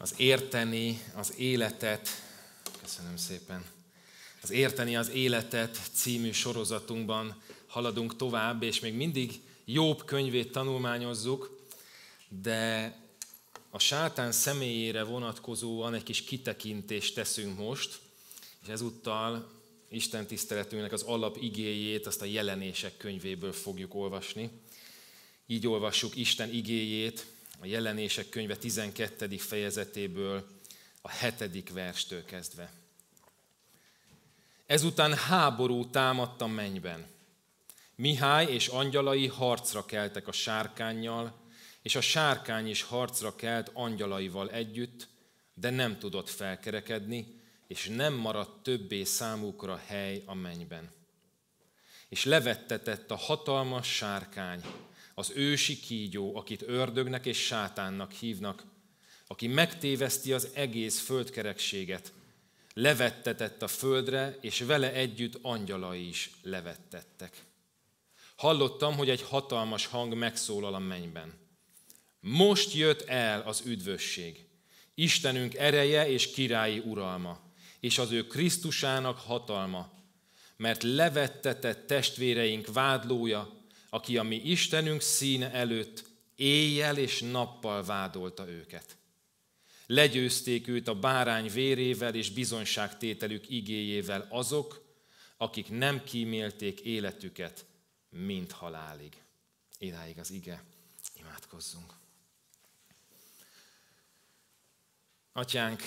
az Érteni az életet, köszönöm szépen, az Érteni az életet című sorozatunkban haladunk tovább, és még mindig Jobb könyvét tanulmányozzuk, de a sátán személyére vonatkozóan egy kis kitekintést teszünk most, és ezúttal Isten tiszteletünknek az alapigéjét, azt a Jelenések könyvéből fogjuk olvasni. Így olvassuk Isten igéjét a Jelenések könyve 12. fejezetéből, a 7. verstől kezdve. Ezután háború támadt a mennyben. Mihály és angyalai harcra keltek a sárkánnyal, és a sárkány is harcra kelt angyalaival együtt, de nem tudott felkerekedni, és nem maradt többé számukra hely a mennyben. És levettetett a hatalmas sárkány, az ősi kígyó, akit ördögnek és sátánnak hívnak, aki megtéveszti az egész földkerekséget, levettetett a földre, és vele együtt angyalai is levettettek. Hallottam, hogy egy hatalmas hang megszólal a mennyben. Most jött el az üdvösség, Istenünk ereje és királyi uralma, és az ő Krisztusának hatalma, mert levettetett testvéreink vádlója, aki a mi Istenünk színe előtt éjjel és nappal vádolta őket. Legyőzték őt a bárány vérével és bizonyságtételük igéjével azok, akik nem kímélték életüket, mint halálig. Idáig az ige. Imádkozzunk. Atyánk,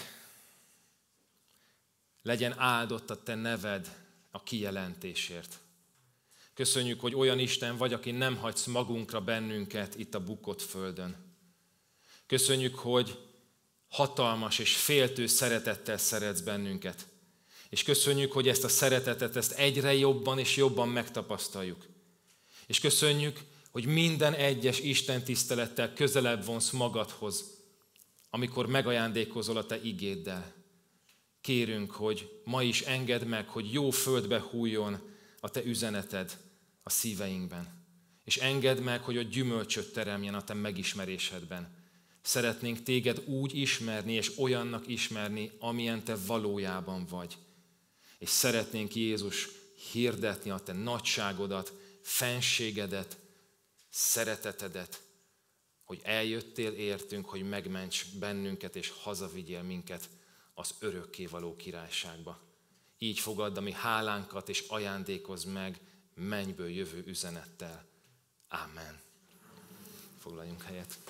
legyen áldott a te neved a kijelentésért. Köszönjük, hogy olyan Isten vagy, aki nem hagysz magunkra bennünket itt a bukott földön. Köszönjük, hogy hatalmas és féltő szeretettel szeretsz bennünket. És köszönjük, hogy ezt a szeretetet ezt egyre jobban és jobban megtapasztaljuk. És köszönjük, hogy minden egyes Isten tisztelettel közelebb vonsz magadhoz, amikor megajándékozol a te igéddel. Kérünk, hogy ma is engedd meg, hogy jó földbe hújjon a te üzeneted a szíveinkben. És engedd meg, hogy a gyümölcsöt teremjen a te megismerésedben. Szeretnénk téged úgy ismerni, és olyannak ismerni, amilyen te valójában vagy. És szeretnénk, Jézus, hirdetni a te nagyságodat, fenségedet, szeretetedet, hogy eljöttél értünk, hogy megments bennünket, és hazavigyél minket az örökkévaló királyságba. Így fogadd a mi hálánkat, és ajándékozz meg mennyből jövő üzenettel. Amen. Foglaljunk helyet.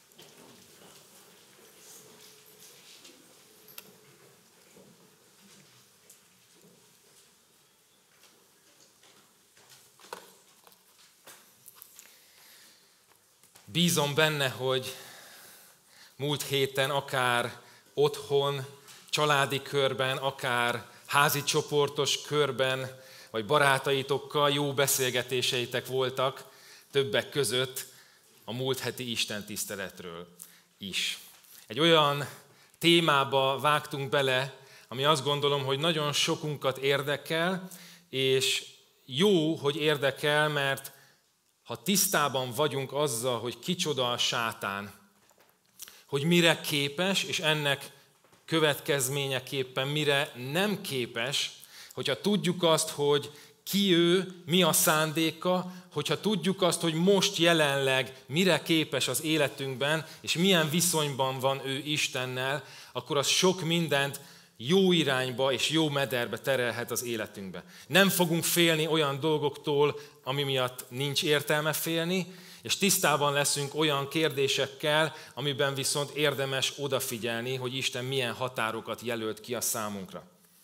Bízom benne, hogy múlt héten akár otthon, családi körben, akár házi csoportos körben, vagy barátaitokkal jó beszélgetéseitek voltak, többek között a múlt heti istentiszteletről is. Egy olyan témába vágtunk bele, ami azt gondolom, hogy nagyon sokunkat érdekel, és jó, hogy érdekel, mert ha tisztában vagyunk azzal, hogy kicsoda a sátán, hogy mire képes, és ennek következményeképpen mire nem képes, hogyha tudjuk azt, hogy ki ő, mi a szándéka, hogyha tudjuk azt, hogy most jelenleg mire képes az életünkben, és milyen viszonyban van ő Istennel, akkor az sok mindent jó irányba és jó mederbe terelhet az életünkbe. Nem fogunk félni olyan dolgoktól, ami miatt nincs értelme félni, és tisztában leszünk olyan kérdésekkel, amiben viszont érdemes odafigyelni, hogy Isten milyen határokat jelölt ki a számunkra.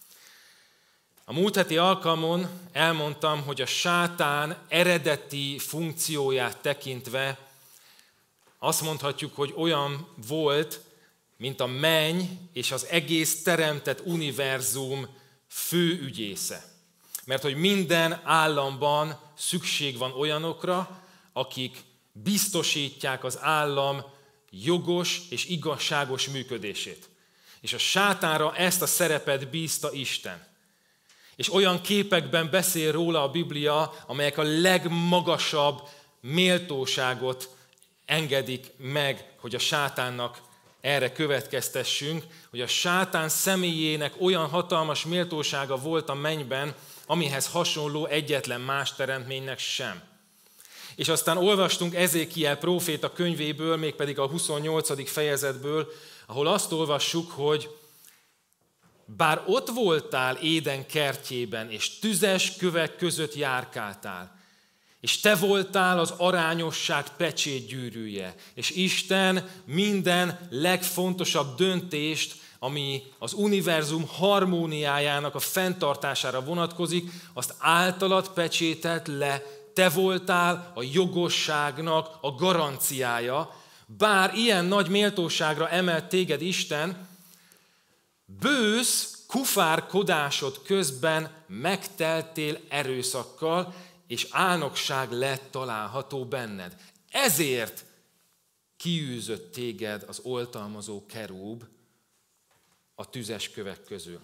A múlt heti alkalmon elmondtam, hogy a sátán eredeti funkcióját tekintve azt mondhatjuk, hogy olyan volt, mint a menny és az egész teremtett univerzum főügyésze. Mert hogy minden államban szükség van olyanokra, akik biztosítják az állam jogos és igazságos működését. És a sátánra ezt a szerepet bízta Isten. És olyan képekben beszél róla a Biblia, amelyek a legmagasabb méltóságot engedik meg, hogy a sátánnak erre következtessünk, hogy a sátán személyének olyan hatalmas méltósága volt a mennyben, amihez hasonló egyetlen más teremtménynek sem. És aztán olvastunk Ezékiel próféta könyvéből, mégpedig a 28. fejezetből, ahol azt olvassuk, hogy bár ott voltál Éden kertjében, és tüzes kövek között járkáltál, és te voltál az arányosság pecsétgyűrűje, és Isten minden legfontosabb döntést, ami az univerzum harmóniájának a fenntartására vonatkozik, azt általad pecsételt le, te voltál a jogosságnak a garanciája, bár ilyen nagy méltóságra emelt téged Isten, bősz kufárkodásod közben megteltél erőszakkal, és álnokság lett található benned. Ezért kiűzött téged az oltalmazó kerúb a tüzes kövek közül.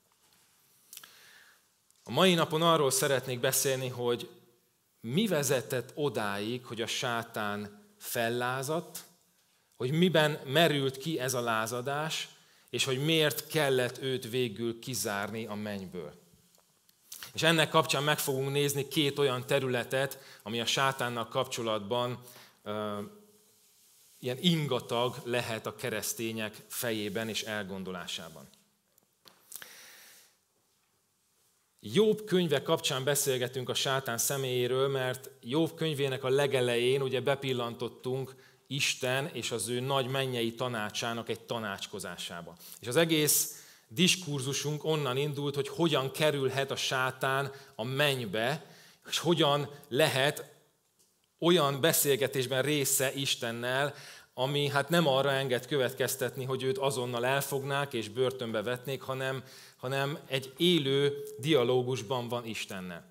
A mai napon arról szeretnék beszélni, hogy mi vezetett odáig, hogy a sátán fellázadt, hogy miben merült ki ez a lázadás, és hogy miért kellett őt végül kizárni a mennyből. És ennek kapcsán meg fogunk nézni két olyan területet, ami a sátánnal kapcsolatban ilyen ingatag lehet a keresztények fejében és elgondolásában. Jobb könyve kapcsán beszélgetünk a sátán személyéről, mert Jobb könyvének a legelején ugye bepillantottunk Isten és az ő nagy mennyei tanácsának egy tanácskozásába. És az egész diskurzusunk onnan indult, hogy hogyan kerülhet a sátán a mennybe, és hogyan lehet olyan beszélgetésben része Istennel, ami hát nem arra enged következtetni, hogy őt azonnal elfognák és börtönbe vetnék, hanem egy élő dialógusban van Istennel.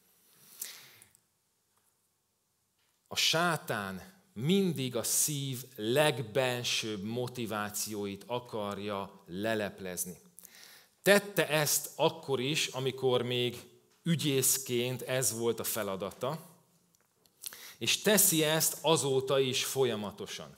A sátán mindig a szív legbensőbb motivációit akarja leleplezni. Tette ezt akkor is, amikor még ügyészként ez volt a feladata, és teszi ezt azóta is folyamatosan.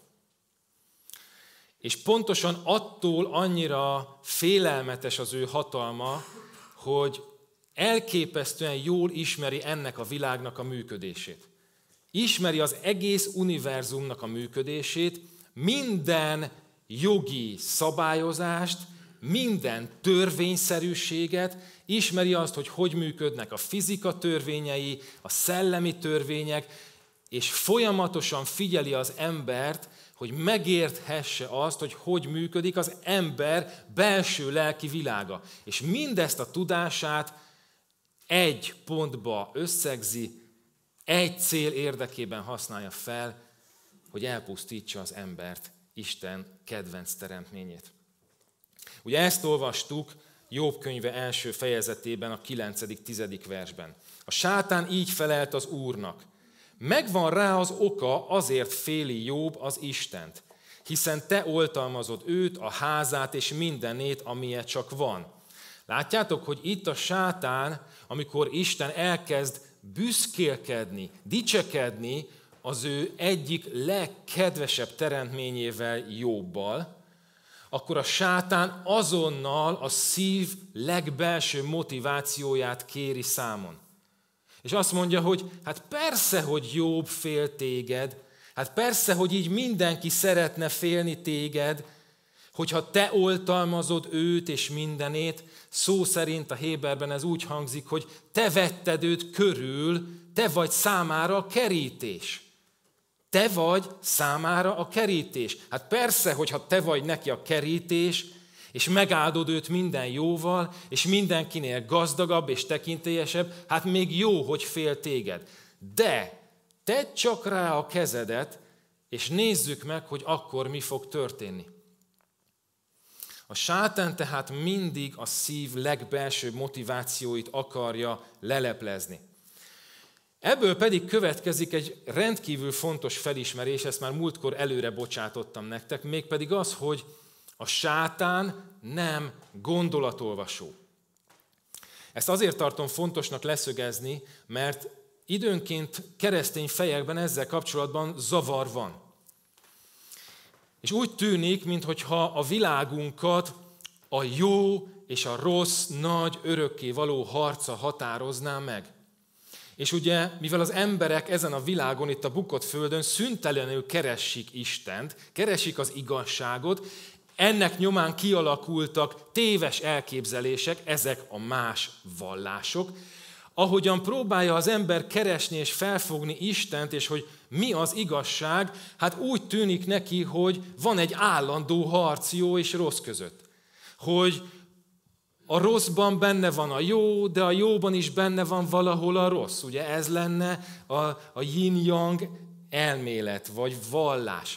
És pontosan attól annyira félelmetes az ő hatalma, hogy elképesztően jól ismeri ennek a világnak a működését. Ismeri az egész univerzumnak a működését, minden jogi szabályozást, minden törvényszerűséget, ismeri azt, hogy működnek a fizika törvényei, a szellemi törvények, és folyamatosan figyeli az embert, hogy megérthesse azt, hogy működik az ember belső lelki világa. És mindezt a tudását egy pontba összegzi, egy cél érdekében használja fel, hogy elpusztítsa az embert, Isten kedvenc teremtményét. Ugye ezt olvastuk Jobb könyve első fejezetében, a 9.-10. versben. A sátán így felelt az Úrnak: megvan rá az oka, azért féli Jobb az Istent, hiszen te oltalmazod őt, a házát és mindenét, amilyen csak van. Látjátok, hogy itt a sátán, amikor Isten elkezd büszkélkedni, dicsekedni az ő egyik legkedvesebb teremtményével, Jobbal, akkor a sátán azonnal a szív legbelső motivációját kéri számon. És azt mondja, hogy hát persze, hogy Jobb fél téged, hát persze, hogy így mindenki szeretne félni téged, hogyha te oltalmazod őt és mindenét, szó szerint a Héberben ez úgy hangzik, hogy te vetted őt körül, te vagy számára a kerítés. Te vagy számára a kerítés. Hát persze, hogyha te vagy neki a kerítés, és megáldod őt minden jóval, és mindenkinél gazdagabb és tekintélyesebb, hát még jó, hogy fél téged. De tedd csak rá a kezedet, és nézzük meg, hogy akkor mi fog történni. A sátán tehát mindig a szív legbelsőbb motivációit akarja leleplezni. Ebből pedig következik egy rendkívül fontos felismerés, ezt már múltkor előre bocsátottam nektek, mégpedig az, hogy a sátán nem gondolatolvasó. Ezt azért tartom fontosnak leszögezni, mert időnként keresztény fejekben ezzel kapcsolatban zavar van. És úgy tűnik, mintha a világunkat a jó és a rossz nagy örökké való harca határozná meg. És ugye, mivel az emberek ezen a világon, itt a bukott földön szüntelenül keresik Istent, keresik az igazságot, ennek nyomán kialakultak téves elképzelések, ezek a más vallások. Ahogyan próbálja az ember keresni és felfogni Istent, és hogy mi az igazság, hát úgy tűnik neki, hogy van egy állandó harc jó és rossz között. Hogy a rosszban benne van a jó, de a jóban is benne van valahol a rossz. Ugye ez lenne a yin-yang elmélet, vagy vallás.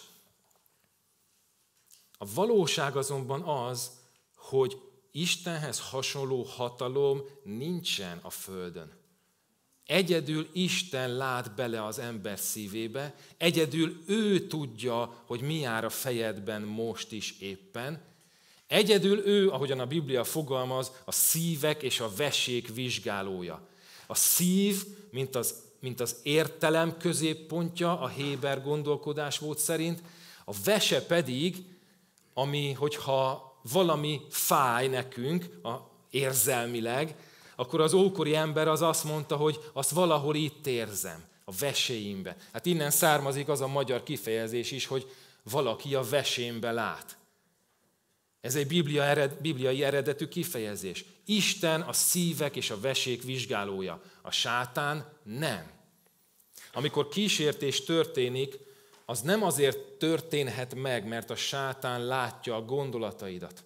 A valóság azonban az, hogy Istenhez hasonló hatalom nincsen a földön. Egyedül Isten lát bele az ember szívébe, egyedül ő tudja, hogy mi jár a fejedben most is éppen. Egyedül ő, ahogyan a Biblia fogalmaz, a szívek és a vesék vizsgálója. A szív, mint az értelem középpontja a héber gondolkodásmód szerint, a vese pedig, ami, hogyha valami fáj nekünk érzelmileg, akkor az ókori ember az azt mondta, hogy azt valahol itt érzem, a veséimbe. Hát innen származik az a magyar kifejezés is, hogy valaki a vesémbe lát. Ez egy bibliai eredetű kifejezés. Isten a szívek és a vesék vizsgálója, a sátán nem. Amikor kísértés történik, az nem azért történhet meg, mert a sátán látja a gondolataidat.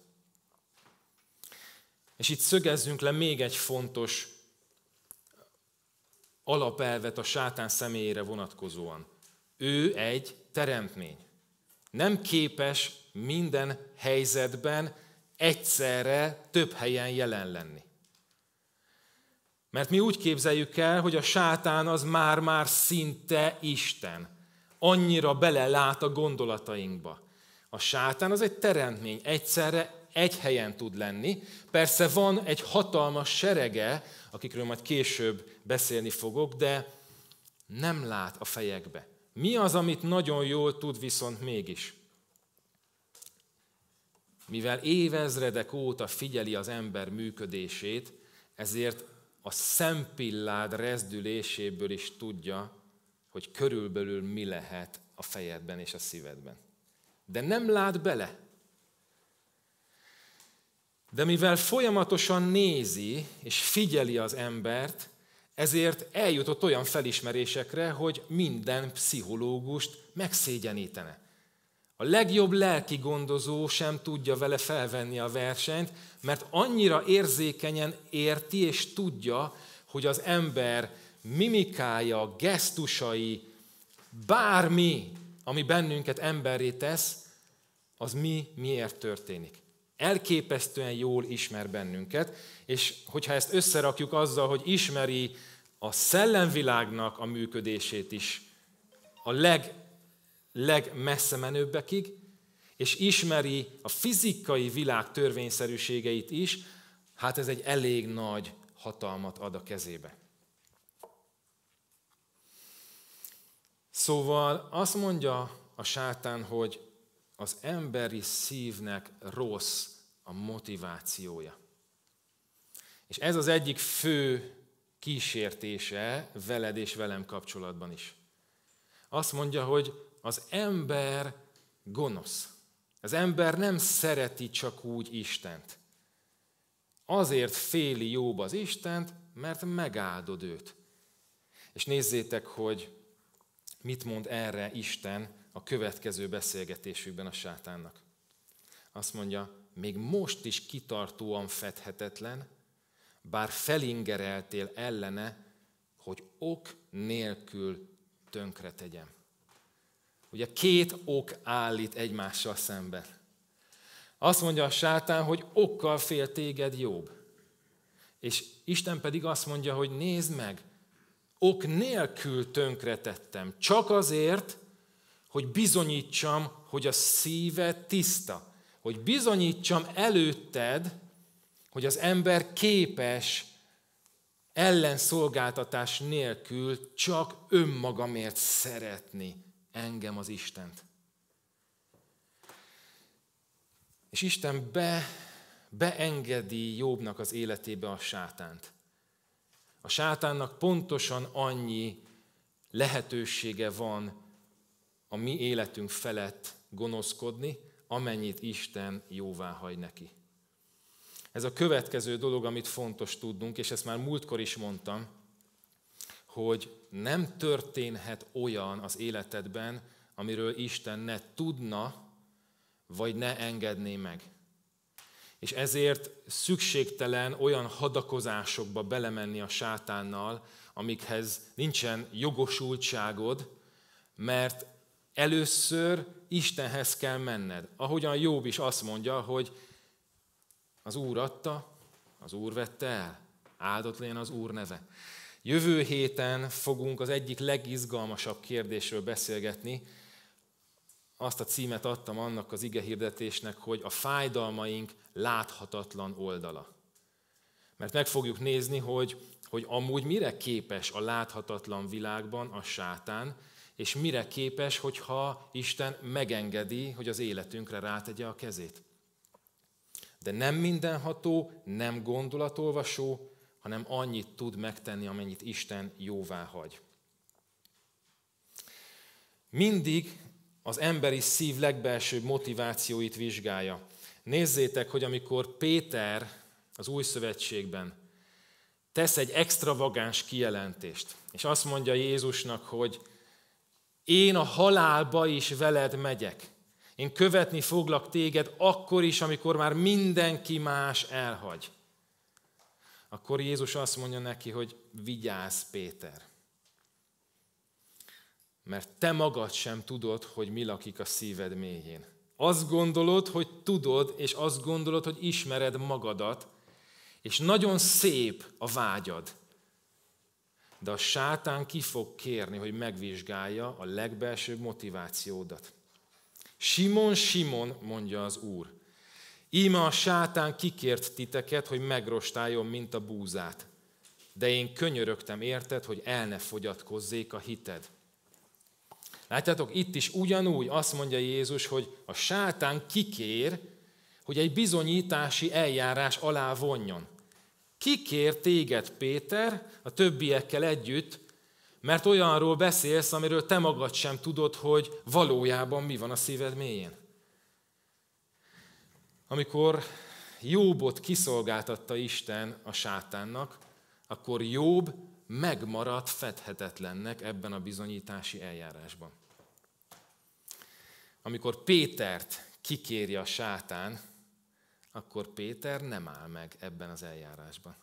És itt szögezzünk le még egy fontos alapelvet a sátán személyére vonatkozóan. Ő egy teremtmény. Nem képes minden helyzetben egyszerre több helyen jelen lenni. Mert mi úgy képzeljük el, hogy a sátán az már szinte Isten. Annyira belelát a gondolatainkba. A sátán az egy teremtmény, egyszerre egy helyen tud lenni. Persze van egy hatalmas serege, akikről majd később beszélni fogok, de nem lát a fejekbe. Mi az, amit nagyon jól tud viszont mégis? Mivel évezredek óta figyeli az ember működését, ezért a szempillád rezdüléséből is tudja, hogy körülbelül mi lehet a fejedben és a szívedben. De nem lát bele. De mivel folyamatosan nézi és figyeli az embert, ezért eljutott olyan felismerésekre, hogy minden pszichológust megszégyenítene. A legjobb lelki gondozó sem tudja vele felvenni a versenyt, mert annyira érzékenyen érti és tudja, hogy az ember mimikája, gesztusai, bármi, ami bennünket emberré tesz, az miért történik. Elképesztően jól ismer bennünket, és hogyha ezt összerakjuk azzal, hogy ismeri a szellemvilágnak a működését is a legmessze menőbbekig, és ismeri a fizikai világ törvényszerűségeit is, hát ez egy elég nagy hatalmat ad a kezébe. Szóval azt mondja a sátán, hogy az emberi szívnek rossz a motivációja. És ez az egyik fő kísértése veled és velem kapcsolatban is. Azt mondja, hogy az ember gonosz. Az ember nem szereti csak úgy Istent. Azért féli Jób az Istent, mert megáldod őt. És nézzétek, hogy mit mond erre Isten a következő beszélgetésükben a sátánnak. Azt mondja, még most is kitartóan fedhetetlen, bár felingereltél ellene, hogy ok nélkül tönkre tegyem. Ugye két ok állít egymással szemben. Azt mondja a sátán, hogy okkal fél téged Jób. És Isten pedig azt mondja, hogy nézd meg, ok nélkül tönkretettem, csak azért, hogy bizonyítsam, hogy a szíved tiszta. Hogy bizonyítsam előtted, hogy az ember képes ellenszolgáltatás nélkül csak önmagamért szeretni engem, az Istent. És Isten beengedi Jobbnak az életébe a sátánt. A sátánnak pontosan annyi lehetősége van a mi életünk felett gonoszkodni, amennyit Isten jóváhagy neki. Ez a következő dolog, amit fontos tudnunk, és ezt már múltkor is mondtam, hogy nem történhet olyan az életedben, amiről Isten ne tudna, vagy ne engedné meg. És ezért szükségtelen olyan hadakozásokba belemenni a sátánnal, amikhez nincsen jogosultságod, mert először Istenhez kell menned. Ahogyan Jobb is azt mondja, hogy az Úr adta, az Úr vette el, áldott legyen az Úr neve. Jövő héten fogunk az egyik legizgalmasabb kérdésről beszélgetni. Azt a címet adtam annak az igehirdetésnek, hogy a fájdalmaink láthatatlan oldala. Mert meg fogjuk nézni, hogy amúgy mire képes a láthatatlan világban a sátán, és mire képes, hogyha Isten megengedi, hogy az életünkre rátegye a kezét. De nem mindenható, nem gondolatolvasó, hanem annyit tud megtenni, amennyit Isten jóvá hagy. Mindig az emberi szív legbelsőbb motivációit vizsgálja. Nézzétek, hogy amikor Péter az Új Szövetségben tesz egy extravagáns kijelentést, és azt mondja Jézusnak, hogy én a halálba is veled megyek. Én követni foglak téged akkor is, amikor már mindenki más elhagy. Akkor Jézus azt mondja neki, hogy vigyázz, Péter. Mert te magad sem tudod, hogy mi lakik a szíved mélyén. Azt gondolod, hogy tudod, és azt gondolod, hogy ismered magadat, és nagyon szép a vágyad. De a sátán ki fog kérni, hogy megvizsgálja a legbelsőbb motivációdat. Simon, Simon, mondja az Úr, íme a sátán kikért titeket, hogy megrostáljon, mint a búzát. De én könyörögtem érted, hogy el ne fogyatkozzék a hited. Látjátok, itt is ugyanúgy azt mondja Jézus, hogy a sátán kikér, hogy egy bizonyítási eljárás alá vonjon. Kikér téged, Péter, a többiekkel együtt, mert olyanról beszélsz, amiről te magad sem tudod, hogy valójában mi van a szíved mélyén. Amikor Jobbot kiszolgáltatta Isten a sátánnak, akkor Jobb megmaradt fedhetetlennek ebben a bizonyítási eljárásban. Amikor Pétert kikéri a sátán, akkor Péter nem áll meg ebben az eljárásban.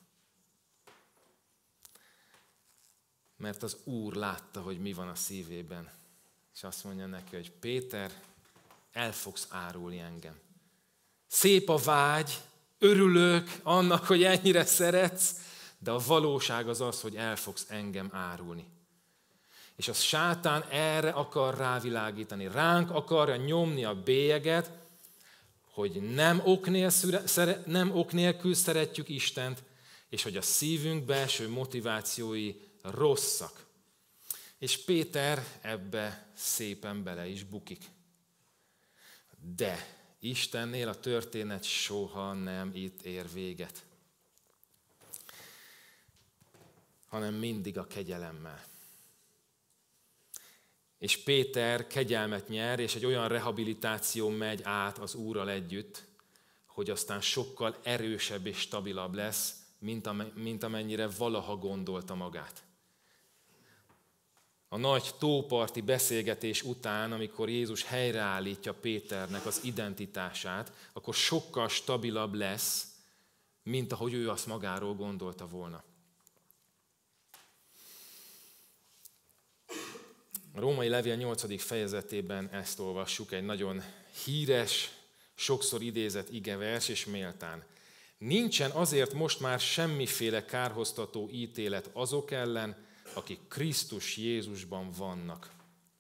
Mert az Úr látta, hogy mi van a szívében. És azt mondja neki, hogy Péter, el fogsz árulni engem. Szép a vágy, örülök annak, hogy ennyire szeretsz, de a valóság az az, hogy el fogsz engem árulni. És a sátán erre akar rávilágítani. Ránk akarja nyomni a bélyeget, hogy nem ok nélkül szeretjük Istent, és hogy a szívünk belső motivációi rosszak. És Péter ebbe szépen bele is bukik. De Istennél a történet soha nem itt ér véget, hanem mindig a kegyelemmel. És Péter kegyelmet nyer, és egy olyan rehabilitáció megy át az Úrral együtt, hogy aztán sokkal erősebb és stabilabb lesz, mint amennyire valaha gondolta magát. A nagy tóparti beszélgetés után, amikor Jézus helyreállítja Péternek az identitását, akkor sokkal stabilabb lesz, mint ahogy ő azt magáról gondolta volna. A Római levél 8. fejezetében ezt olvassuk, egy nagyon híres, sokszor idézett igevers és méltán. Nincsen azért most már semmiféle kárhoztató ítélet azok ellen, akik Krisztus Jézusban vannak.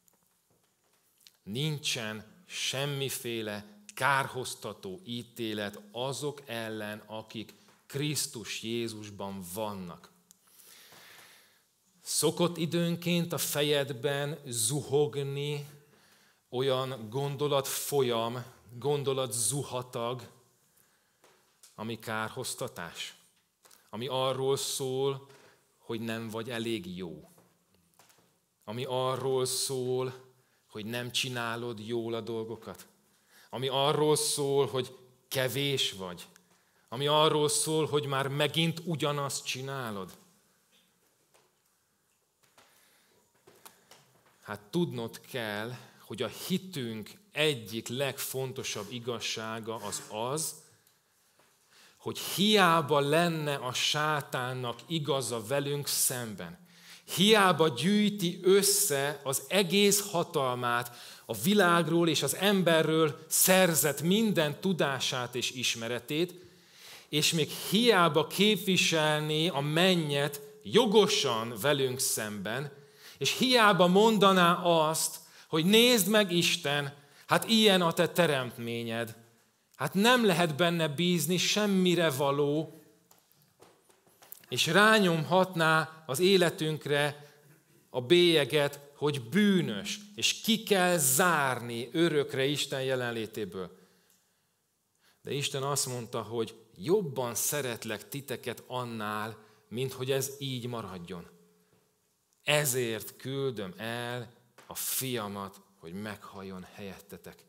Nincsen semmiféle kárhoztató ítélet azok ellen, akik Krisztus Jézusban vannak. Szokott időnként a fejedben zuhogni olyan gondolatfolyam, gondolat zuhatag, ami kárhoztatás, ami arról szól, hogy nem vagy elég jó, ami arról szól, hogy nem csinálod jól a dolgokat, ami arról szól, hogy kevés vagy, ami arról szól, hogy már megint ugyanazt csinálod. Hát tudnod kell, hogy a hitünk egyik legfontosabb igazsága az, hogy hiába lenne a sátánnak igaza velünk szemben, hiába gyűjti össze az egész hatalmát, a világról és az emberről szerzett minden tudását és ismeretét, és még hiába képviselné a mennyet jogosan velünk szemben, és hiába mondaná azt, hogy nézd meg Isten, hát ilyen a te teremtményed, hát nem lehet benne bízni, semmire való, és rányomhatná az életünkre a bélyeget, hogy bűnös, és ki kell zárni örökre Isten jelenlétéből. De Isten azt mondta, hogy jobban szeretlek titeket annál, mint hogy ez így maradjon. Ezért küldöm el a fiamat, hogy meghalljon helyettetek.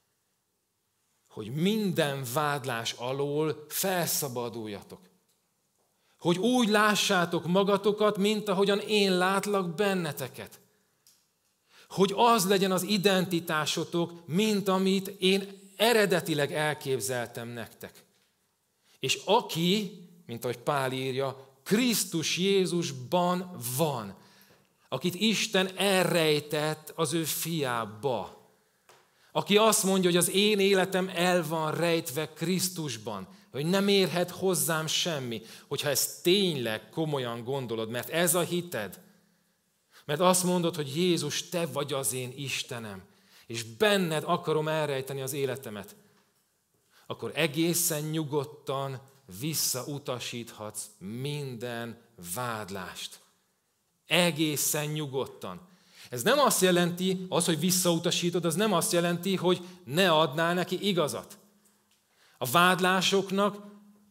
Hogy minden vádlás alól felszabaduljatok. Hogy úgy lássátok magatokat, mint ahogyan én látlak benneteket. Hogy az legyen az identitásotok, mint amit én eredetileg elképzeltem nektek. És aki, mint ahogy Pál írja, Krisztus Jézusban van, akit Isten elrejtett az ő fiába. Aki azt mondja, hogy az én életem el van rejtve Krisztusban, hogy nem érhet hozzám semmi, hogyha ezt tényleg komolyan gondolod, mert ez a hited, mert azt mondod, hogy Jézus, te vagy az én Istenem, és benned akarom elrejteni az életemet, akkor egészen nyugodtan visszautasíthatsz minden vádlást. Egészen nyugodtan. Ez nem azt jelenti, hogy visszautasítod, az nem azt jelenti, hogy ne adnál neki igazat. A vádlásoknak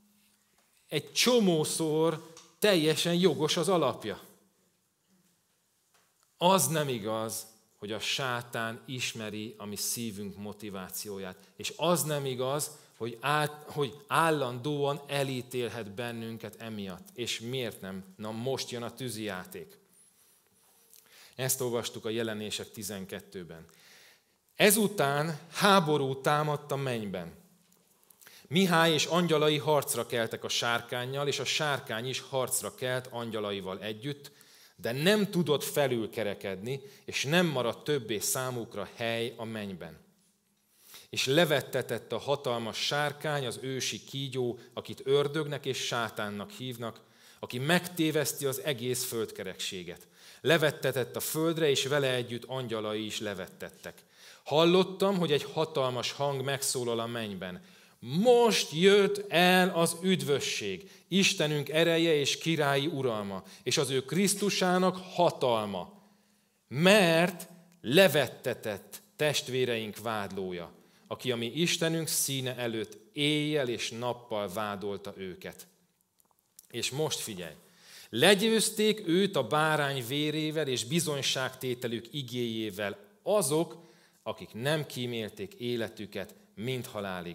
egy csomószor teljesen jogos az alapja. Az nem igaz, hogy a sátán ismeri a mi szívünk motivációját. És az nem igaz, hogy állandóan elítélhet bennünket emiatt. És miért nem? Na most jön a tűzijáték. Ezt olvastuk a Jelenések 12-ben. Ezután háború támadt a mennyben. Mihály és angyalai harcra keltek a sárkánnyal, és a sárkány is harcra kelt angyalaival együtt, de nem tudott felülkerekedni, és nem maradt többé számukra hely a mennyben. És levettetett a hatalmas sárkány, az ősi kígyó, akit ördögnek és sátánnak hívnak, aki megtéveszti az egész földkerekséget. Levettetett a földre, és vele együtt angyalai is levettettek. Hallottam, hogy egy hatalmas hang megszólal a mennyben. Most jött el az üdvösség, Istenünk ereje és királyi uralma, és az ő Krisztusának hatalma, mert levettetett testvéreink vádlója, aki a mi Istenünk színe előtt éjjel és nappal vádolta őket. És most figyelj! Legyőzték őt a bárány vérével és bizonyságtételük igéjével azok, akik nem kímélték életüket mindhalálig.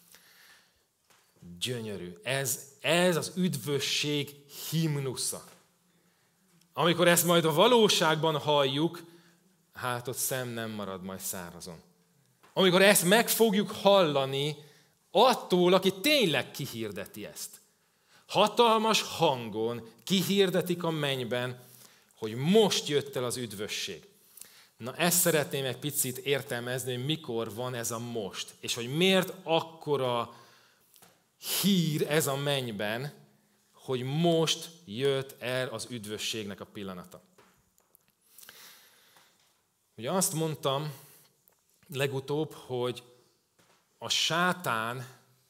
Gyönyörű. Ez az üdvösség himnusza. Amikor ezt majd a valóságban halljuk, hát ott szem nem marad majd szárazon. Amikor ezt meg fogjuk hallani attól, aki tényleg kihirdeti ezt. Hatalmas hangon kihirdetik a mennyben, hogy most jött el az üdvösség. Na ezt szeretném egy picit értelmezni, hogy mikor van ez a most, és hogy miért akkora hír ez a mennyben, hogy most jött el az üdvösségnek a pillanata. Ugye azt mondtam legutóbb, hogy a sátán,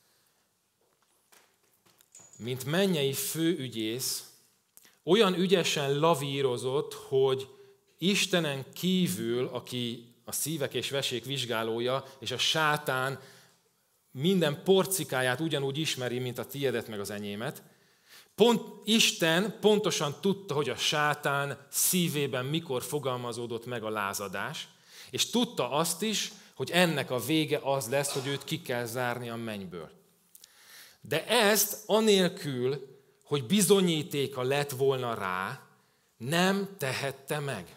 mint mennyei főügyész, olyan ügyesen lavírozott, hogy Istenen kívül, aki a szívek és vesék vizsgálója, és a sátán minden porcikáját ugyanúgy ismeri, mint a tiédet meg az enyémet. Isten pontosan tudta, hogy a sátán szívében mikor fogalmazódott meg a lázadás, és tudta azt is, hogy ennek a vége az lesz, hogy őt ki kell zárni a mennyből. De ezt anélkül, hogy bizonyítéka lett volna rá, nem tehette meg.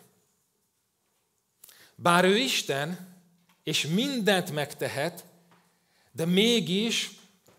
Bár ő Isten, és mindent megtehet, de mégis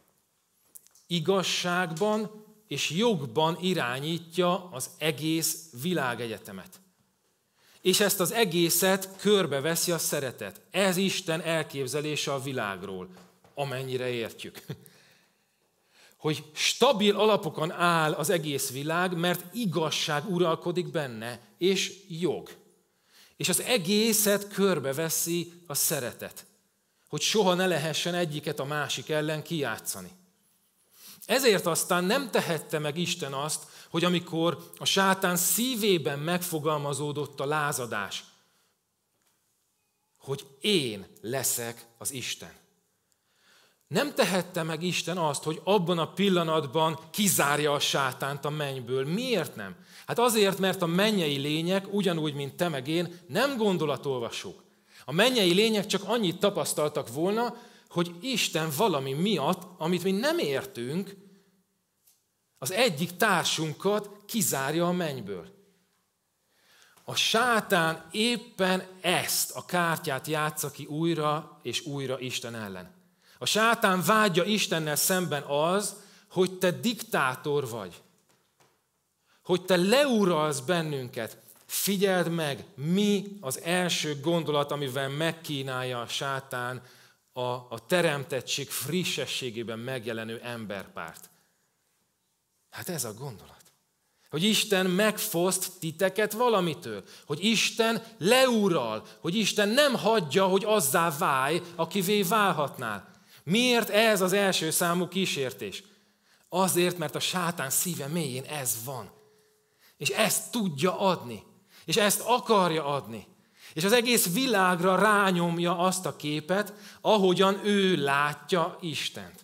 igazságban és jogban irányítja az egész világegyetemet. És ezt az egészet körbeveszi a szeretet. Ez Isten elképzelése a világról, amennyire értjük. Hogy stabil alapokon áll az egész világ, mert igazság uralkodik benne, és jog. És az egészet körbeveszi a szeretet. Hogy soha ne lehessen egyiket a másik ellen kijátszani. Ezért aztán nem tehette meg Isten azt, hogy amikor a sátán szívében megfogalmazódott a lázadás, hogy én leszek az Isten. Nem tehette meg Isten azt, hogy abban a pillanatban kizárja a sátánt a mennyből. Miért nem? Hát azért, mert a mennyei lények, ugyanúgy, mint te meg én, nem gondolatolvasók. A mennyei lények csak annyit tapasztaltak volna, hogy Isten valami miatt, amit mi nem értünk, az egyik társunkat kizárja a mennyből. A sátán éppen ezt a kártyát játsza ki újra és újra Isten ellen. A sátán vágya Istennel szemben az, hogy te diktátor vagy. Hogy te leuralsz bennünket. Figyeld meg, mi az első gondolat, amivel megkínálja a sátán a teremtettség frissességében megjelenő emberpárt. Hát ez a gondolat. Hogy Isten megfoszt titeket valamitől. Hogy Isten leural. Hogy Isten nem hagyja, hogy azzá válj, akivé válhatnál. Miért ez az első számú kísértés? Azért, mert a sátán szíve mélyén ez van. És ezt tudja adni. És ezt akarja adni. És az egész világra rányomja azt a képet, ahogyan ő látja Istent.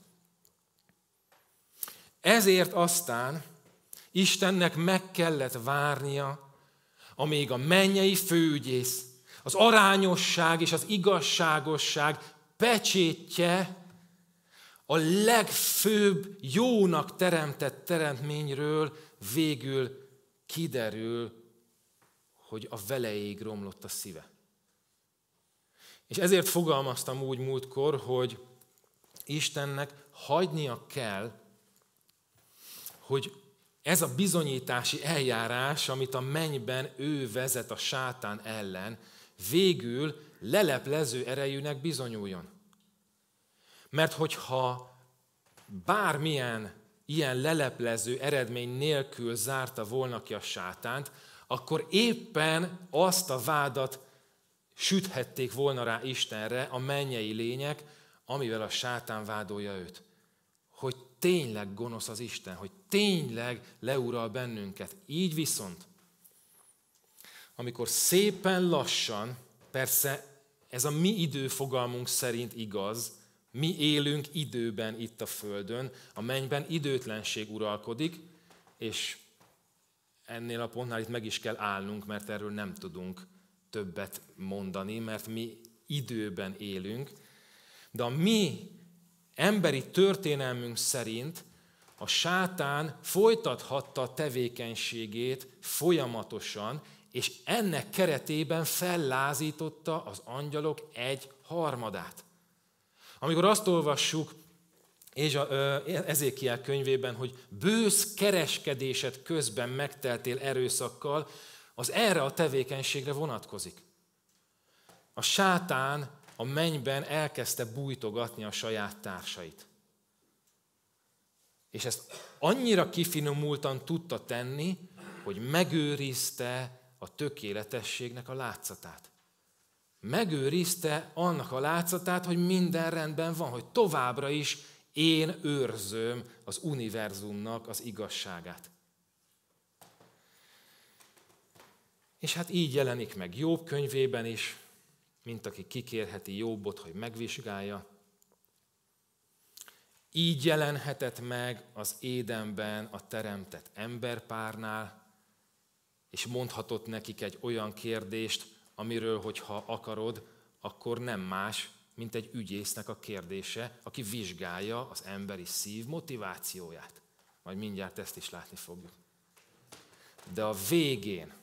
Ezért aztán Istennek meg kellett várnia, amíg a mennyei főügyész, az arányosság és az igazságosság pecsétje a legfőbb jónak teremtett teremtményről végül kiderül, hogy a velejéig romlott a szíve. És ezért fogalmaztam úgy múltkor, hogy Istennek hagynia kell, hogy ez a bizonyítási eljárás, amit a mennyben ő vezet a sátán ellen, végül leleplező erejűnek bizonyuljon. Mert hogyha bármilyen ilyen leleplező eredmény nélkül zárta volna ki a sátánt, akkor éppen azt a vádat süthették volna rá Istenre a mennyei lények, amivel a sátán vádolja őt. Hogy tényleg gonosz az Isten, hogy tényleg leural bennünket. Így viszont, amikor szépen lassan, persze ez a mi időfogalmunk szerint igaz, mi élünk időben itt a Földön, a mennyben időtlenség uralkodik, és ennél a pontnál itt meg is kell állnunk, mert erről nem tudunk többet mondani, mert mi időben élünk. De a mi emberi történelmünk szerint a sátán folytathatta a tevékenységét folyamatosan, és ennek keretében fellázította az angyalok 1/3. Amikor azt olvassuk Ezékiel könyvében, hogy bősz kereskedésed közben megteltél erőszakkal, az erre a tevékenységre vonatkozik. A sátán a mennyben elkezdte bújtogatni a saját társait. És ezt annyira kifinomultan tudta tenni, hogy megőrizte a tökéletességnek a látszatát. Megőrizte annak a látszatát, hogy minden rendben van, hogy továbbra is én őrzöm az univerzumnak az igazságát. És hát így jelenik meg Jobb könyvében is, mint aki kikérheti Jobbot, hogy megvizsgálja. Így jelenhetett meg az Édenben a teremtett emberpárnál, és mondhatott nekik egy olyan kérdést, amiről, hogyha akarod, akkor nem más, mint egy ügyésznek a kérdése, aki vizsgálja az emberi szív motivációját. Majd mindjárt ezt is látni fogjuk. De a végén,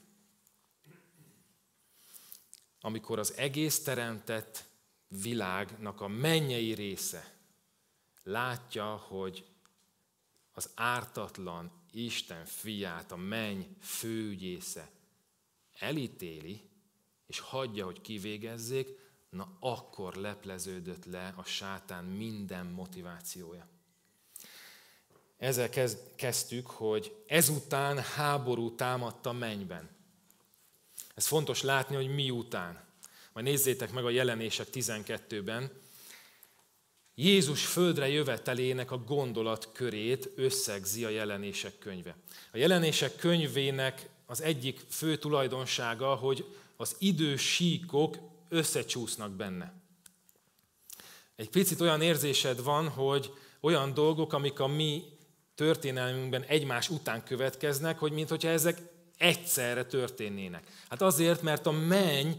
amikor az egész teremtett világnak a mennyei része látja, hogy az ártatlan Isten fiát, a menny főügyésze elítéli, és hagyja, hogy kivégezzék, na akkor lepleződött le a sátán minden motivációja. Ezzel kezdtük, hogy ezután háború támadt a mennyben. Ez fontos látni, hogy miután. Majd nézzétek meg a Jelenések 12-ben. Jézus földre jövetelének a gondolatkörét összegzi a Jelenések könyve. A Jelenések könyvének az egyik fő tulajdonsága, hogy az idősíkok összecsúsznak benne. Egy picit olyan érzésed van, hogy olyan dolgok, amik a mi történelmünkben egymás után következnek, hogy mintha ezek egyszerre történnének. Hát azért, mert a menny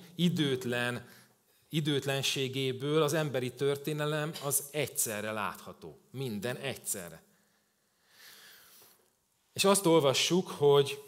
időtlenségéből az emberi történelem az egyszerre látható. Minden egyszerre. És azt olvassuk, hogy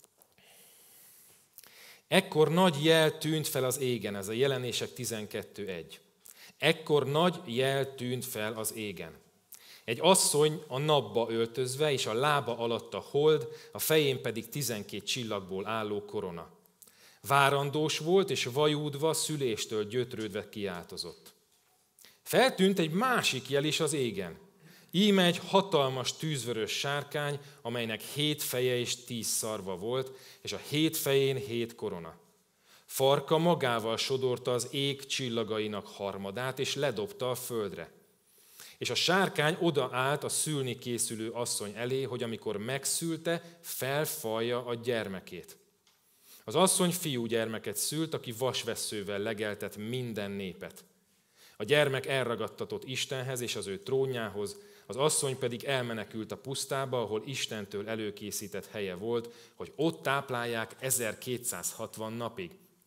ekkor nagy jel tűnt fel az égen, ez a Jelenések 12.1. Ekkor nagy jel tűnt fel az égen. Egy asszony a napba öltözve, és a lába alatt a hold, a fején pedig 12 csillagból álló korona. Várandós volt, és vajúdva, szüléstől gyötrődve kiáltozott. Feltűnt egy másik jel is az égen. Íme egy hatalmas tűzvörös sárkány, amelynek 7 feje és 10 szarva volt, és a 7 fején 7 korona. Farka magával sodorta az ég csillagainak harmadát, és ledobta a földre. És a sárkány odaállt a szülni készülő asszony elé, hogy amikor megszülte, felfalja a gyermekét. Az asszony fiúgyermeket szült, aki vasvesszővel legeltet minden népet. A gyermek elragadtatott Istenhez és az ő trónjához, az asszony pedig elmenekült a pusztába, ahol Istentől előkészített helye volt, hogy ott táplálják 1260 napig.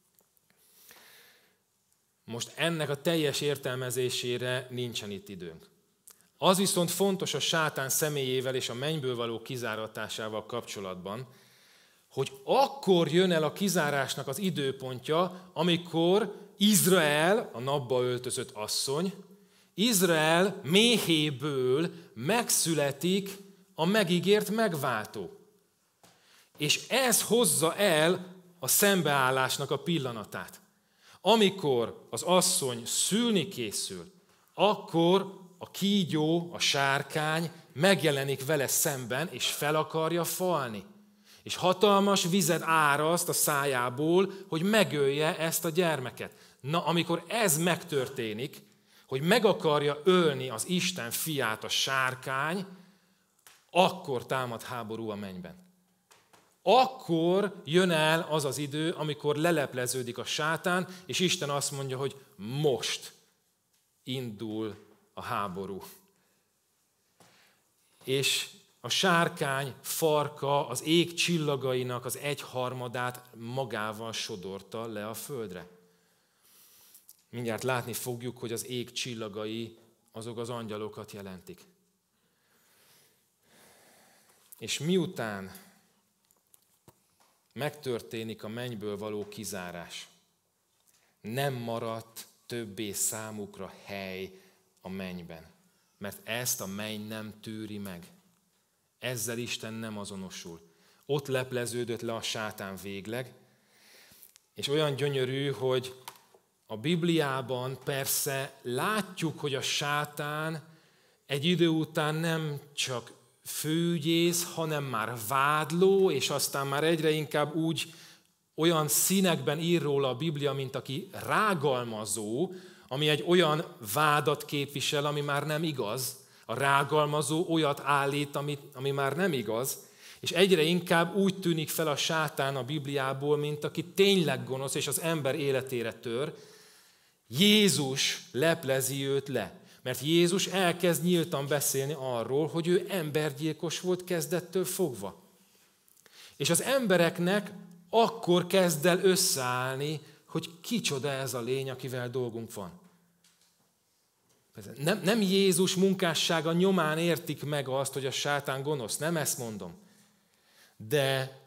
Most ennek a teljes értelmezésére nincsen itt időnk. Az viszont fontos a sátán személyével és a mennyből való kizáratásával kapcsolatban, hogy akkor jön el a kizárásnak az időpontja, amikor Izrael, a napba öltözött asszony, Izrael méhéből megszületik a megígért megváltó. És ez hozza el a szembeállásnak a pillanatát. Amikor az asszony szülni készül, akkor a kígyó, a sárkány megjelenik vele szemben, és fel akarja falni. És hatalmas vizet áraszt a szájából, hogy megölje ezt a gyermeket. Na, amikor ez megtörténik, hogy meg akarja ölni az Isten fiát a sárkány, akkor támad háború a mennyben. Akkor jön el az az idő, amikor lelepleződik a sátán, és Isten azt mondja, hogy most indul a háború. És a sárkány farka az ég csillagainak az 1/3 magával sodorta le a földre. Mindjárt látni fogjuk, hogy az ég csillagai azok az angyalokat jelentik. És miután megtörténik a mennyből való kizárás, nem maradt többé számukra hely a mennyben, mert ezt a menny nem tűri meg. Ezzel Isten nem azonosul. Ott lepleződött le a sátán végleg, és olyan gyönyörű, hogy a Bibliában persze látjuk, hogy a sátán egy idő után nem csak főügyész, hanem már vádló, és aztán már egyre inkább úgy olyan színekben ír róla a Biblia, mint aki rágalmazó, ami egy olyan vádat képvisel, ami már nem igaz. A rágalmazó olyat állít, ami már nem igaz, és egyre inkább úgy tűnik fel a sátán a Bibliából, mint aki tényleg gonosz, és az ember életére tör, Jézus leplezi őt le. Mert Jézus elkezd nyíltan beszélni arról, hogy ő embergyilkos volt kezdettől fogva. És az embereknek akkor kezd el összeállni, hogy kicsoda ez a lény, akivel dolgunk van. Nem Jézus munkássága nyomán értik meg azt, hogy a sátán gonosz, nem ezt mondom. De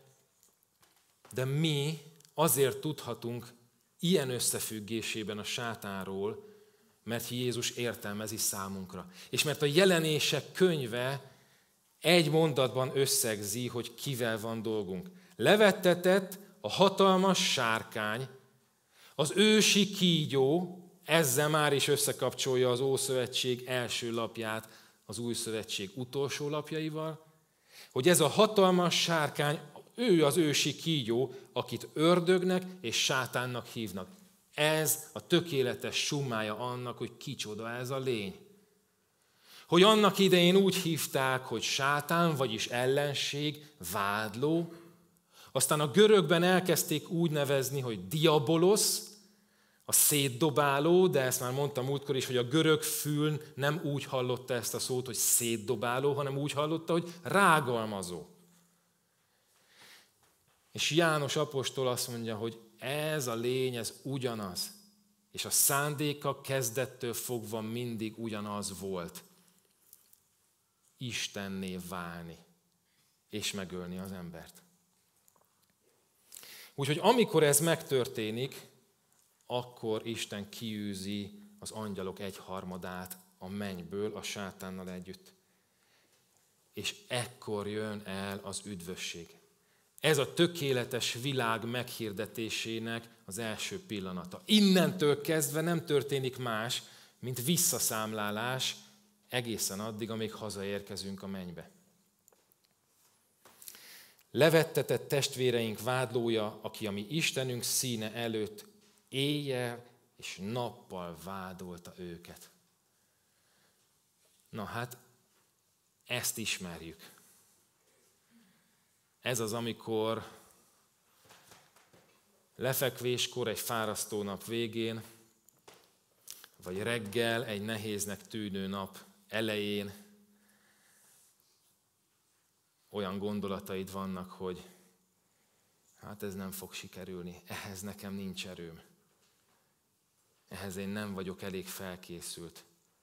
mi azért tudhatunk ilyen összefüggésében a sátánról, mert Jézus értelmezi számunkra. És mert a Jelenések könyve egy mondatban összegzi, hogy kivel van dolgunk. Levettetett a hatalmas sárkány, az ősi kígyó, ezzel már is összekapcsolja az Ószövetség első lapját az Új Szövetség utolsó lapjaival, hogy ez a hatalmas sárkány, ő az ősi kígyó, akit ördögnek és sátánnak hívnak. Ez a tökéletes summája annak, hogy kicsoda ez a lény. Hogy annak idején úgy hívták, hogy sátán, vagyis ellenség, vádló, aztán a görögben elkezdték úgy nevezni, hogy diabolosz, a szétdobáló, de ezt már mondtam múltkor is, hogy a görög fül nem úgy hallotta ezt a szót, hogy szétdobáló, hanem úgy hallotta, hogy rágalmazó. És János apostol azt mondja, hogy ez a lény, ez ugyanaz. És a szándéka kezdettől fogva mindig ugyanaz volt. Istenné válni, és megölni az embert. Úgyhogy amikor ez megtörténik, akkor Isten kiűzi az angyalok 1/3 a mennyből a sátánnal együtt. És ekkor jön el az üdvösség. Ez a tökéletes világ meghirdetésének az első pillanata. Innentől kezdve nem történik más, mint visszaszámlálás egészen addig, amíg hazaérkezünk a mennybe. Levettetett testvéreink vádlója, aki a mi Istenünk színe előtt éjjel és nappal vádolta őket. Na hát, ezt ismerjük. Ez az, amikor lefekvéskor egy fárasztó nap végén, vagy reggel egy nehéznek tűnő nap elején olyan gondolataid vannak, hogy hát ez nem fog sikerülni, ehhez nekem nincs erőm. Ehhez én nem vagyok elég felkészült.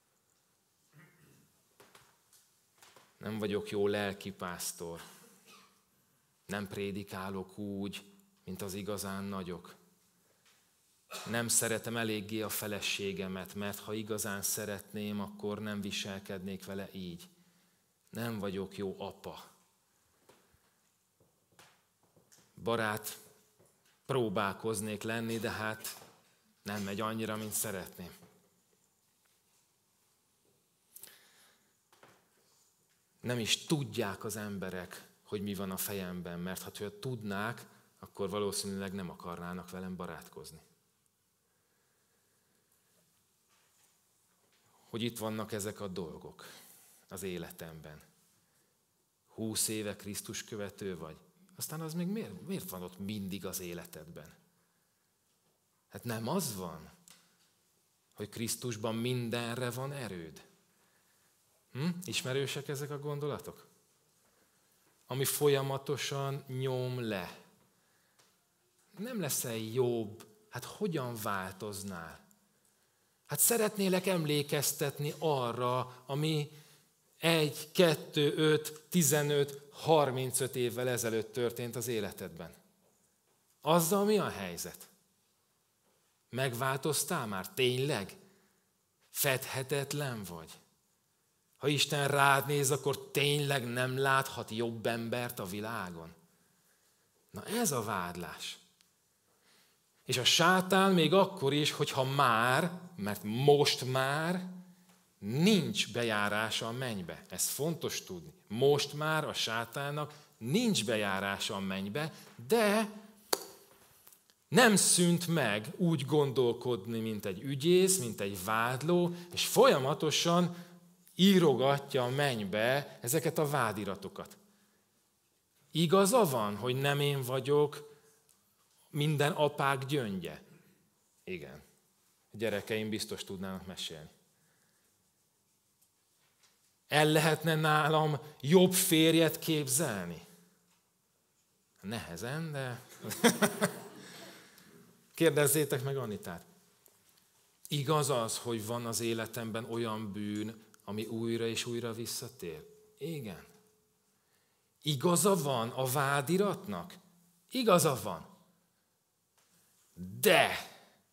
Nem vagyok jó lelkipásztor. Nem prédikálok úgy, mint az igazán nagyok. Nem szeretem eléggé a feleségemet, mert ha igazán szeretném, akkor nem viselkednék vele így. Nem vagyok jó apa. Barát próbálkoznék lenni, de hát nem megy annyira, mint szeretném. Nem is tudják az emberek, hogy mi van a fejemben, mert ha tudnák, akkor valószínűleg nem akarnának velem barátkozni. Hogy itt vannak ezek a dolgok az életemben. 20 éve Krisztus követő vagy, aztán az még miért van ott mindig az életedben? Hát nem az van, hogy Krisztusban mindenre van erőd. Ismerősek ezek a gondolatok? Ami folyamatosan nyom le. Nem leszel jobb, hát hogyan változnál? Hát szeretnélek emlékeztetni arra, ami 1, 2, 5, 15, 35 évvel ezelőtt történt az életedben. Azzal mi a helyzet? Megváltoztál már? Tényleg? Fedhetetlen vagy? Ha Isten rád néz, akkor tényleg nem láthat jobb embert a világon? Na ez a vádlás. És a sátán még akkor is, hogyha már, mert most már nincs bejárása a mennybe. Ez fontos tudni. Most már a sátánnak nincs bejárása a mennybe, de nem szűnt meg úgy gondolkodni, mint egy ügyész, mint egy vádló, és folyamatosan írogatja a mennybe ezeket a vádiratokat. Igaza van, hogy nem én vagyok minden apák gyöngye? Igen. A gyerekeim biztos tudnának mesélni. El lehetne nálam jobb férjet képzelni? Nehezen, de... Kérdezzétek meg Anitát. Igaz az, hogy van az életemben olyan bűn, ami újra és újra visszatér? Igen. Igaza van a vádiratnak? Igaza van. De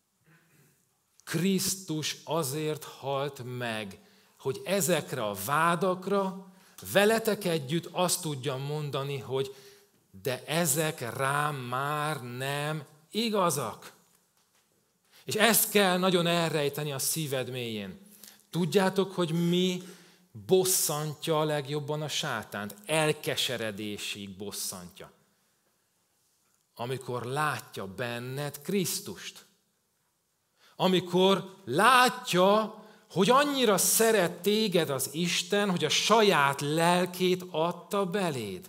Krisztus azért halt meg, hogy ezekre a vádakra veletek együtt azt tudjam mondani, hogy de ezek rám már nem igazak. És ezt kell nagyon elrejteni a szíved mélyén. Tudjátok, hogy mi bosszantja a legjobban a sátánt? Elkeseredésig bosszantja. Amikor látja benned Krisztust. Amikor látja, hogy annyira szeret téged az Isten, hogy a saját lelkét adta beléd.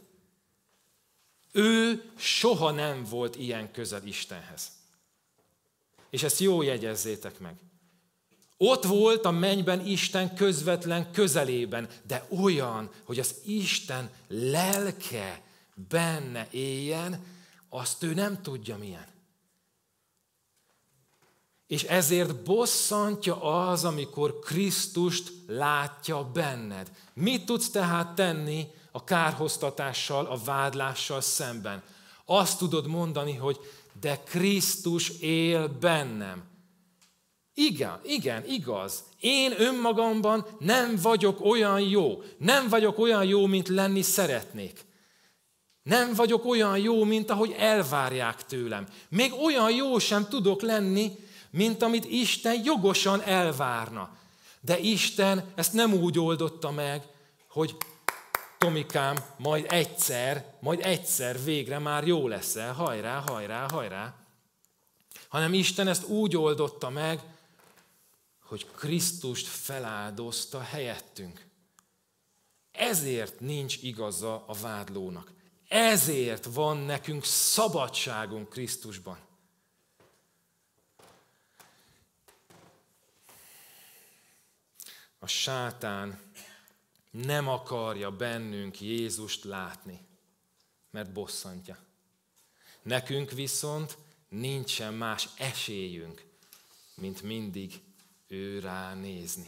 Ő soha nem volt ilyen közel Istenhez. És ezt jól jegyezzétek meg. Ott volt a mennyben Isten közvetlen közelében, de olyan, hogy az Isten lelke benne éljen, azt ő nem tudja milyen. És ezért bosszantja az, amikor Krisztust látja benned. Mit tudsz tehát tenni a kárhoztatással, a vádlással szemben? Azt tudod mondani, hogy de Krisztus él bennem. Igen, igaz. Én önmagamban nem vagyok olyan jó. Nem vagyok olyan jó, mint lenni szeretnék. Nem vagyok olyan jó, mint ahogy elvárják tőlem. Még olyan jó sem tudok lenni, mint amit Isten jogosan elvárna. De Isten ezt nem úgy oldotta meg, hogy Tomikám, majd egyszer végre már jó leszel, hajrá. Hanem Isten ezt úgy oldotta meg, hogy Krisztust feláldozta helyettünk. Ezért nincs igaza a vádlónak. Ezért van nekünk szabadságunk Krisztusban. A sátán nem akarja bennünk Jézust látni, mert bosszantja. Nekünk viszont nincsen más esélyünk, mint mindig ő rá nézni.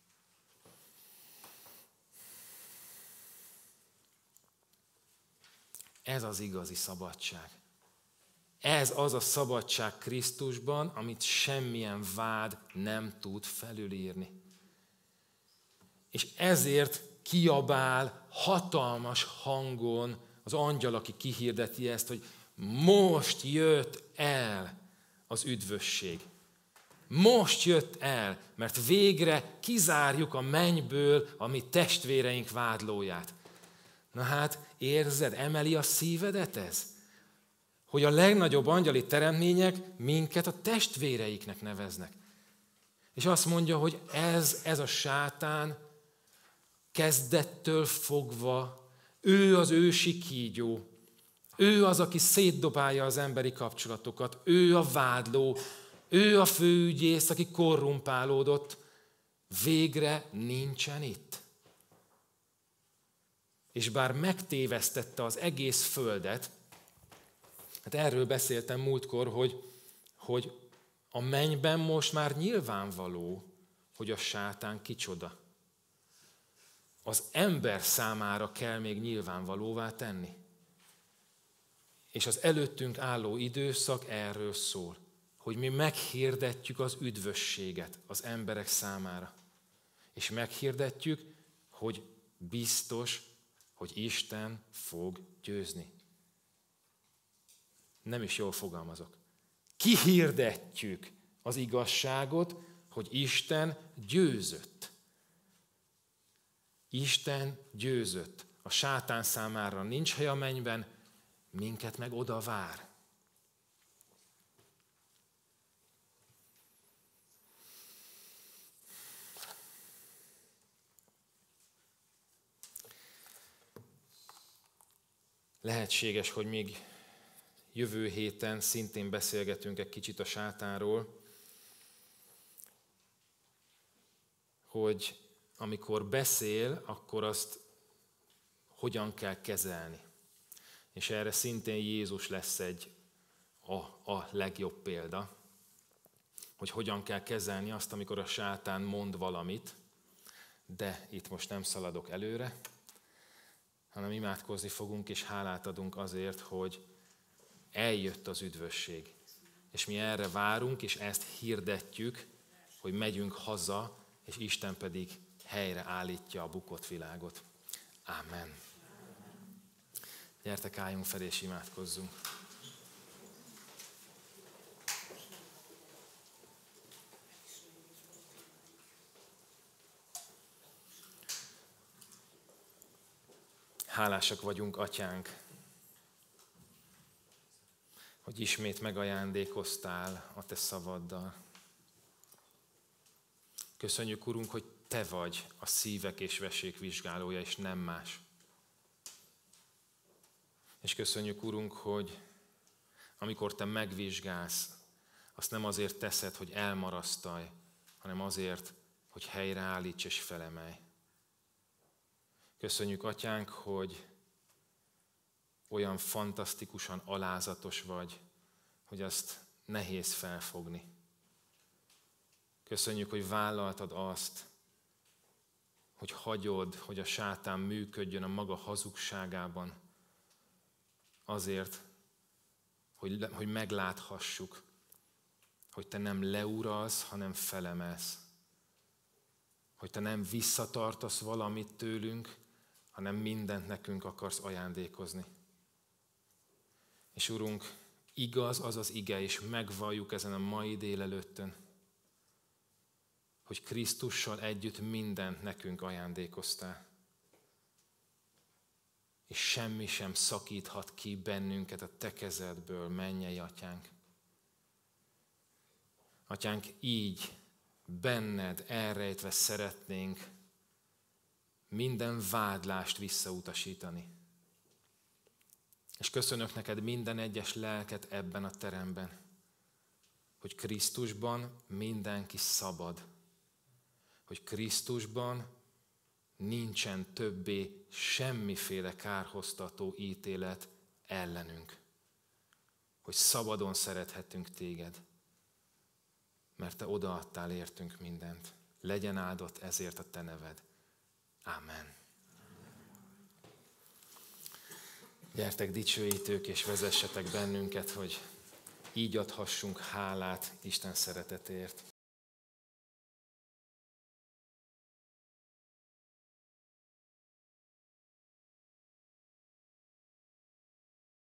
Ez az igazi szabadság. Ez az a szabadság Krisztusban, amit semmilyen vád nem tud felülírni. És ezért kiabál hatalmas hangon az angyal, aki kihirdeti ezt, hogy most jött el az üdvösség. Most jött el, mert végre kizárjuk a mennyből a mi testvéreink vádlóját. Na hát, érzed, emeli a szívedet ez? Hogy a legnagyobb angyali teremtmények minket a testvéreiknek neveznek. És azt mondja, hogy ez a sátán kezdettől fogva, ő az ősi kígyó, ő az, aki szétdobálja az emberi kapcsolatokat, ő a vádló, ő a főügyész, aki korrumpálódott, végre nincsen itt. És bár megtévesztette az egész földet, hát erről beszéltem múltkor, hogy a mennyben most már nyilvánvaló, hogy a sátán kicsoda. Az ember számára kell még nyilvánvalóvá tenni. És az előttünk álló időszak erről szól, hogy mi meghirdetjük az üdvösséget az emberek számára. És meghirdetjük, hogy biztos, hogy Isten fog győzni. Nem is jól fogalmazok. Kihirdetjük az igazságot, hogy Isten győzött. Isten győzött. A sátán számára nincs hely a mennyben, minket meg oda vár. Lehetséges, hogy még jövő héten szintén beszélgetünk egy kicsit a sátánról, hogy amikor beszél, akkor azt hogyan kell kezelni. És erre szintén Jézus lesz a legjobb példa, hogy hogyan kell kezelni azt, amikor a sátán mond valamit, de itt most nem szaladok előre, hanem imádkozni fogunk, és hálát adunk azért, hogy eljött az üdvösség. És mi erre várunk, és ezt hirdetjük, hogy megyünk haza, és Isten pedig helyre állítja a bukott világot. Ámen. Gyertek, álljunk fel és imádkozzunk. Hálásak vagyunk, Atyánk, hogy ismét megajándékoztál a Te szavaddal. Köszönjük, Urunk, hogy Te vagy a szívek és vesék vizsgálója, és nem más. És köszönjük, Urunk, hogy amikor Te megvizsgálsz, azt nem azért teszed, hogy elmarasztalj, hanem azért, hogy helyreállíts és felemelj. Köszönjük, Atyánk, hogy olyan fantasztikusan alázatos vagy, hogy azt nehéz felfogni. Köszönjük, hogy vállaltad azt, hogy hagyod, hogy a sátán működjön a maga hazugságában, azért, hogy megláthassuk, hogy Te nem leuralsz, hanem felemelsz. Hogy Te nem visszatartasz valamit tőlünk, hanem mindent nekünk akarsz ajándékozni. És Urunk, igaz az az ige, és megvalljuk ezen a mai délelőttön, hogy Krisztussal együtt mindent nekünk ajándékoztál. És semmi sem szakíthat ki bennünket a Te kezedből, mennyei Atyánk. Atyánk, így benned elrejtve szeretnénk minden vádlást visszautasítani. És köszönök neked minden egyes lelket ebben a teremben, hogy Krisztusban mindenki szabad, hogy Krisztusban nincsen többé semmiféle kárhoztató ítélet ellenünk, hogy szabadon szerethetünk téged, mert te odaadtál értünk mindent. Legyen áldott ezért a te neved. Ámen. Gyertek, dicsőítők, és vezessetek bennünket, hogy így adhassunk hálát Isten szeretetért.